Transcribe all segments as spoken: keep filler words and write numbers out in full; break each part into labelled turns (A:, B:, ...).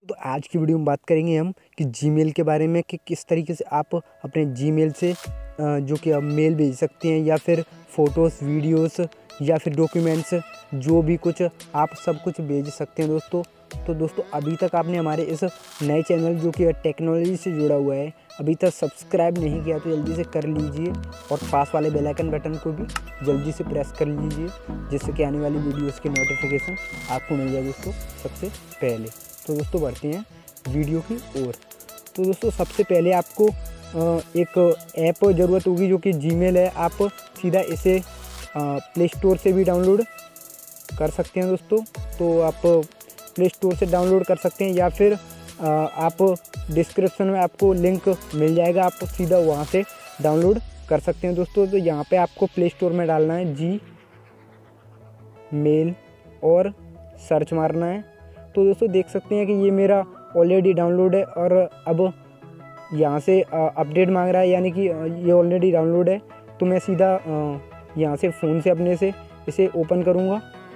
A: तो आज की वीडियो में बात करेंगे हम कि जीमेल के बारे में कि किस तरीके से आप अपने जीमेल से जो कि आप मेल भेज सकते हैं या फिर फ़ोटोज़, वीडियोस या फिर डॉक्यूमेंट्स, जो भी कुछ आप सब कुछ भेज सकते हैं दोस्तों। तो दोस्तों अभी तक आपने हमारे इस नए चैनल जो कि टेक्नोलॉजी से जुड़ा हुआ है अभी तक सब्सक्राइब नहीं किया तो जल्दी से कर लीजिए और पास वाले बेल आइकन बटन को भी जल्दी से प्रेस कर लीजिए, जिससे कि आने वाली वीडियोस की नोटिफिकेशन आपको मिल जाए दोस्तों सबसे पहले। तो दोस्तों बढ़ते हैं वीडियो की ओर। तो दोस्तों सबसे पहले आपको एक ऐप ज़रूरत होगी जो कि जीमेल है। आप सीधा इसे प्ले स्टोर से भी डाउनलोड कर सकते हैं दोस्तों। तो आप प्ले स्टोर से डाउनलोड कर सकते हैं या फिर आप डिस्क्रिप्शन में आपको लिंक मिल जाएगा, आप सीधा वहां से डाउनलोड कर सकते हैं दोस्तों। तो यहाँ पे आपको प्ले स्टोर में डालना है जी मेल और सर्च मारना है। तो दोस्तों देख सकते हैं कि ये मेरा ऑलरेडी डाउनलोड है और अब यहाँ से अपडेट मांग रहा है, यानी कि ये ऑलरेडी डाउनलोड है। तो मैं सीधा यहाँ से फ़ोन से अपने से इसे ओपन करूँगा।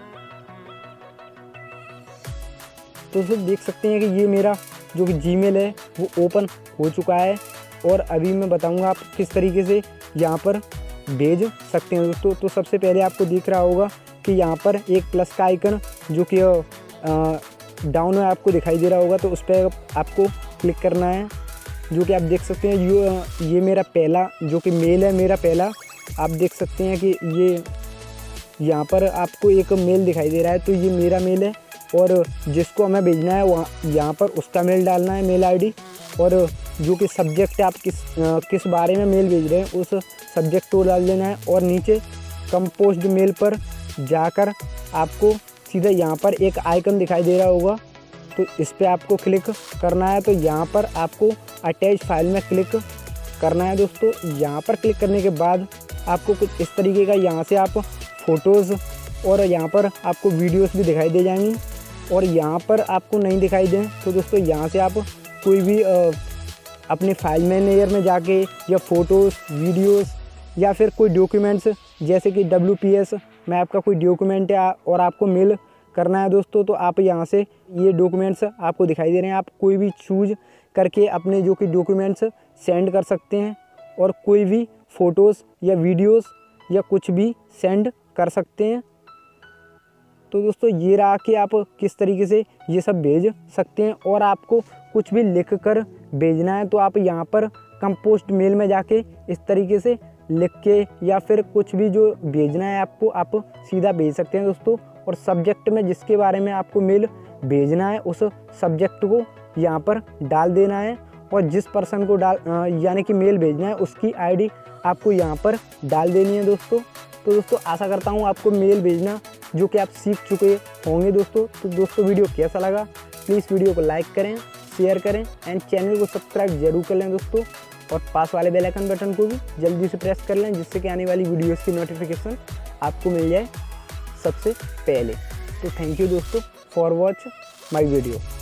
A: तो दोस्तों देख सकते हैं कि ये मेरा जो कि जीमेल है वो ओपन हो चुका है और अभी मैं बताऊँगा आप किस तरीके से यहाँ पर भेज सकते हैं दोस्तों। तो सबसे पहले आपको दिख रहा होगा कि यहाँ पर एक प्लस का आइकन जो कि डाउन में आपको दिखाई दे रहा होगा, तो उस पर आपको क्लिक करना है। जो कि आप देख सकते हैं ये ये मेरा पहला जो कि मेल है, मेरा पहला आप देख सकते हैं कि ये यहाँ पर आपको एक मेल दिखाई दे रहा है। तो ये मेरा मेल है और जिसको हमें भेजना है वहाँ यहाँ पर उसका मेल डालना है, मेल आईडी, और जो कि सब्जेक्ट है आप किस किस बारे में मेल भेज रहे हैं उस सब्जेक्ट को डाल देना है। और नीचे कंपोज्ड मेल पर जाकर आपको सीधा यहाँ पर एक आइकन दिखाई दे रहा होगा, तो इस पर आपको क्लिक करना है। तो यहाँ पर आपको अटैच फाइल में क्लिक करना है दोस्तों। यहाँ पर क्लिक करने के बाद आपको कुछ इस तरीके का यहाँ से आप फ़ोटोज़ और यहाँ पर आपको वीडियोस भी दिखाई दे जाएंगी, और यहाँ पर आपको नहीं दिखाई दें तो दोस्तों यहाँ से आप कोई भी आ, अपने फाइल मैनेजर में जाके या फ़ोटोज़, वीडियोस या फिर कोई डॉक्यूमेंट्स जैसे कि डब्ल्यू पी एस में आपका कोई डॉक्यूमेंट है और आपको मेल करना है दोस्तों, तो आप यहाँ से ये डॉक्यूमेंट्स आपको दिखाई दे रहे हैं, आप कोई भी चूज करके अपने जो कि डॉक्यूमेंट्स सेंड कर सकते हैं और कोई भी फ़ोटोज़ या वीडियोस या कुछ भी सेंड कर सकते हैं। तो दोस्तों ये रहा कि आप किस तरीके से ये सब भेज सकते हैं। और आपको कुछ भी लिख कर भेजना है तो आप यहाँ पर कंपोस्ट मेल में जाके इस तरीके से लिख के या फिर कुछ भी जो भेजना है आपको आप सीधा भेज सकते हैं दोस्तों। और सब्जेक्ट में जिसके बारे में आपको मेल भेजना है उस सब्जेक्ट को यहाँ पर डाल देना है, और जिस पर्सन को डाल यानी कि मेल भेजना है उसकी आईडी आपको यहाँ पर डाल देनी है दोस्तों। तो दोस्तों आशा करता हूँ आपको मेल भेजना जो कि आप सीख चुके होंगे दोस्तों। तो दोस्तों वीडियो कैसा लगा प्लीज़ वीडियो को लाइक करें, शेयर करें एंड चैनल को सब्सक्राइब जरूर कर लें दोस्तों, और पास वाले बेल आइकन बटन को भी जल्दी से प्रेस कर लें, जिससे कि आने वाली वीडियोस की नोटिफिकेशन आपको मिल जाए सबसे पहले। तो थैंक यू दोस्तों फॉर वॉच माय वीडियो।